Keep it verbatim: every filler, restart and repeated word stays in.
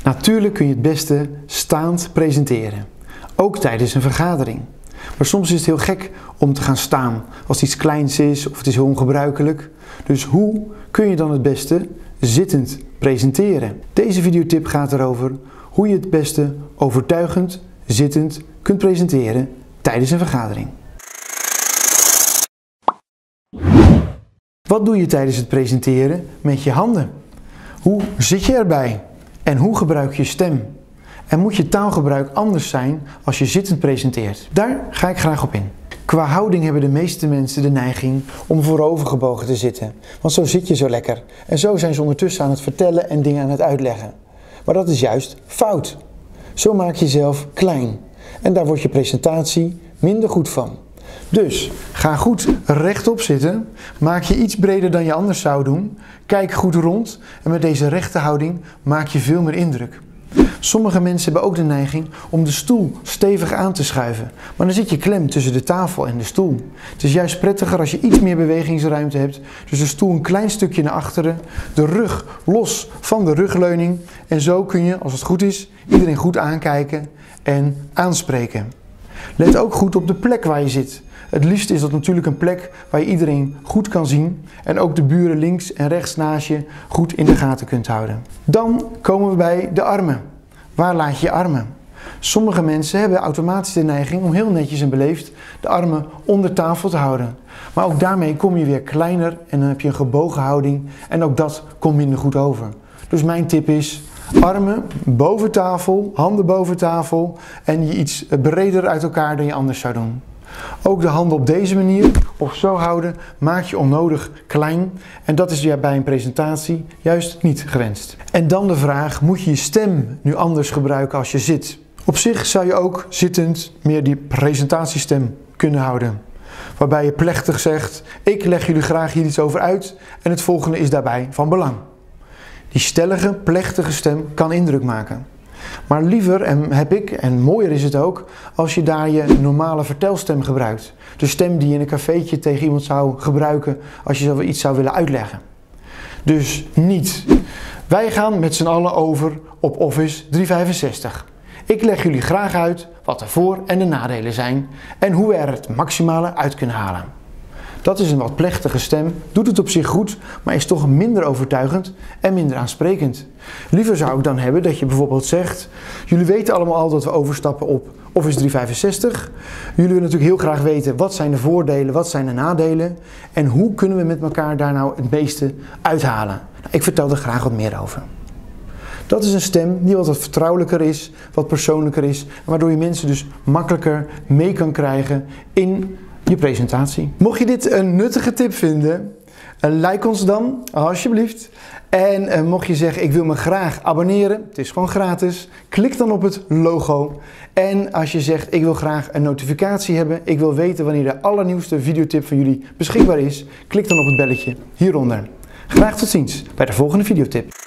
Natuurlijk kun je het beste staand presenteren, ook tijdens een vergadering. Maar soms is het heel gek om te gaan staan als iets kleins is of het is heel ongebruikelijk. Dus hoe kun je dan het beste zittend presenteren? Deze videotip gaat erover hoe je het beste overtuigend zittend kunt presenteren tijdens een vergadering. Wat doe je tijdens het presenteren met je handen? Hoe zit je erbij? En hoe gebruik je stem? En moet je taalgebruik anders zijn als je zittend presenteert? Daar ga ik graag op in. Qua houding hebben de meeste mensen de neiging om voorovergebogen te zitten. Want zo zit je zo lekker. En zo zijn ze ondertussen aan het vertellen en dingen aan het uitleggen. Maar dat is juist fout. Zo maak je jezelf klein. En daar wordt je presentatie minder goed van. Dus ga goed rechtop zitten, maak je iets breder dan je anders zou doen, kijk goed rond en met deze rechte houding maak je veel meer indruk. Sommige mensen hebben ook de neiging om de stoel stevig aan te schuiven, maar dan zit je klem tussen de tafel en de stoel. Het is juist prettiger als je iets meer bewegingsruimte hebt, dus de stoel een klein stukje naar achteren, de rug los van de rugleuning en zo kun je, als het goed is, iedereen goed aankijken en aanspreken. Let ook goed op de plek waar je zit. Het liefst is dat natuurlijk een plek waar je iedereen goed kan zien en ook de buren links en rechts naast je goed in de gaten kunt houden. Dan komen we bij de armen. Waar laat je je armen? Sommige mensen hebben automatisch de neiging om heel netjes en beleefd de armen onder tafel te houden. Maar ook daarmee kom je weer kleiner en dan heb je een gebogen houding en ook dat komt minder goed over. Dus mijn tip is: armen boven tafel, handen boven tafel en je iets breder uit elkaar dan je anders zou doen. Ook de handen op deze manier of zo houden maakt je onnodig klein en dat is ja bij een presentatie juist niet gewenst. En dan de vraag, moet je je stem nu anders gebruiken als je zit? Op zich zou je ook zittend meer die presentatiestem kunnen houden. Waarbij je plechtig zegt, ik leg jullie graag hier iets over uit en het volgende is daarbij van belang. Die stellige, plechtige stem kan indruk maken. Maar liever, en heb ik, en mooier is het ook, als je daar je normale vertelstem gebruikt. De stem die je in een cafeetje tegen iemand zou gebruiken als je iets zou willen uitleggen. Dus niet. Wij gaan met z'n allen over op Office driehonderdvijfenzestig. Ik leg jullie graag uit wat de voor- en de nadelen zijn en hoe we er het maximale uit kunnen halen. Dat is een wat plechtige stem, doet het op zich goed, maar is toch minder overtuigend en minder aansprekend. Liever zou ik dan hebben dat je bijvoorbeeld zegt, jullie weten allemaal al dat we overstappen op Office driehonderdvijfenzestig. Jullie willen natuurlijk heel graag weten wat zijn de voordelen, wat zijn de nadelen en hoe kunnen we met elkaar daar nou het meeste uithalen. Nou, ik vertel er graag wat meer over. Dat is een stem die wat, wat vertrouwelijker is, wat persoonlijker is, waardoor je mensen dus makkelijker mee kan krijgen in je presentatie. Mocht je dit een nuttige tip vinden, like ons dan alsjeblieft. En uh, mocht je zeggen ik wil me graag abonneren, het is gewoon gratis, klik dan op het logo. En als je zegt ik wil graag een notificatie hebben, ik wil weten wanneer de allernieuwste videotip van jullie beschikbaar is, klik dan op het belletje hieronder. Graag tot ziens bij de volgende videotip.